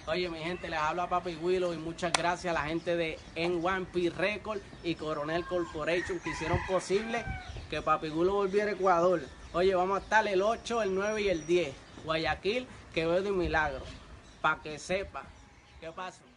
Oye, mi gente, les habla Papi Willow y muchas gracias a la gente de N1P Record y Coronel Corporation que hicieron posible que Papi Willow volviera a Ecuador. Oye, vamos a estar el 8, el 9 y el 10. Guayaquil, Quevedo y Milagro. Pa' que sepa. ¿Qué pasó?